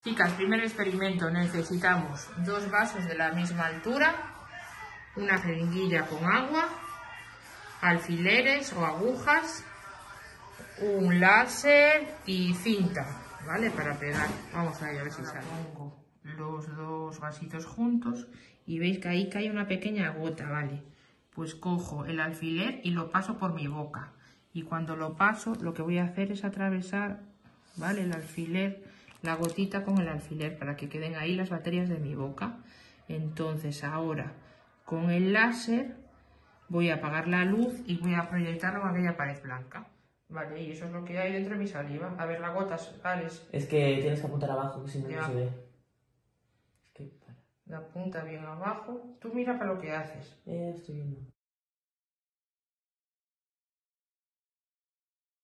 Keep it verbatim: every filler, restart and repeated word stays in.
Chicas, primer experimento, necesitamos dos vasos de la misma altura, una jeringuilla con agua, alfileres o agujas, un láser y cinta, ¿vale? Para pegar. Vamos a ver, a ver si sale. Pongo los dos vasitos juntos y veis que ahí cae una pequeña gota, ¿vale? Pues cojo el alfiler y lo paso por mi boca. Y cuando lo paso, lo que voy a hacer es atravesar, ¿vale? El alfiler, la gotita con el alfiler para que queden ahí las bacterias de mi boca. Entonces ahora con el láser voy a apagar la luz y voy a proyectarlo en aquella pared blanca. Vale, y eso es lo que hay dentro de mi saliva. A ver, la gota, Alex. Es que tienes que apuntar abajo, que si no, Ya. no se ve. Es que, para. La punta bien abajo. Tú mira para lo que haces. Eh, estoy viendo.